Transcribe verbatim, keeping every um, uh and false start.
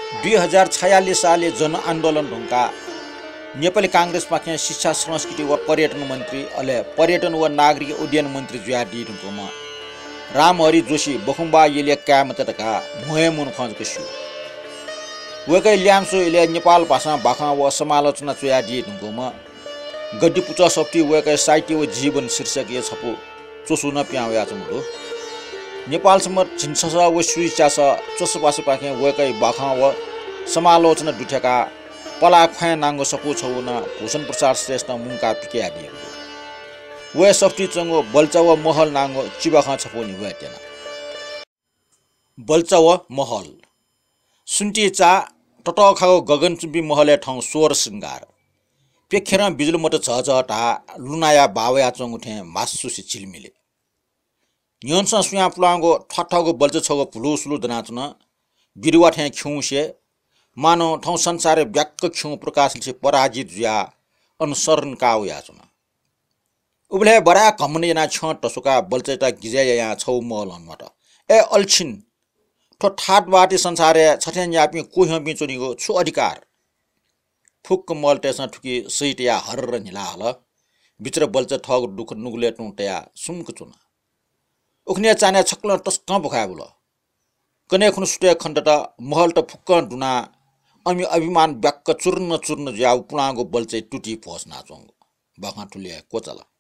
दुई हजार छयालिस साले जनआन्दोलन ढुङ्गा नेपाली काङ्ग्रेस पाखे शिक्षा संस्कृति व पर्यटन मन्त्री अले पर्यटन व नागरिक उड्डयन मन्त्री जुया डी ढुङ्गोमा रामहरि जोशी बखुम्बा येले क्यामतका भुए मुन खजको छु वेकै ल्याम्सो इले नेपाल भाषा भाखा व समालोचना जुया डी ढुङ्गोमा गड्डी पुचा सप्ती वेकै साहित्य व जीवन शीर्षक ये छपु चोसुन प्याउया चमुडो नेपाल सम्म झिन्ससा व सुइचास चोसपास पाखे वेकै भाखा व समालोचना दुठेका पला ख्या नाङ्गो सपु छौन भूषण प्रसाद श्रेष्ठ मुङका पिके आदिएको वे सफ्टी चंगो बल्चाव महल नाङ्गो चिबाखा छपु नि वेटेन बल्चाव महल सुन्टी चा टटखाको गगनचुम्बी महले ठाउँ स्वर श्रृंगार पेखेर बिजुली मट झझटा लुनाया बावया चंगुठे मासुसी चिलमिले न्योन्सा सुया पुलांगो ठठगो बल्च छगो पुलुसुलु दनाचन बिरुवा ठे खिउसे मानव ठाउँ संसार व्याक्क खिउ प्रकाशले पराजित जुया अनुसरण काउ याचन उबले बडा कमने ना छ टसुका बल्चटा गिजाया या छौ मल अनमट ए अल्छिन ठो ठाट बाटी संसारे छठेन यापी कोह बिचोनीको छु अधिकार फुक मल टेसन ठुकी सैट या हर्र निला हल बिचर बल्च ठग दुख नुगले टुटया सुमक चुना उखने चाने छक्ल टस्क भखाबुल कने खुन सुटे खण्डटा महल त फुक्क दुना अमि अभिमान व्याक्क चूर्ण चूर्ण ज्याउ पुणागो बल्चे टुटी पहुँच नाचोंग बखा ठुले कोचला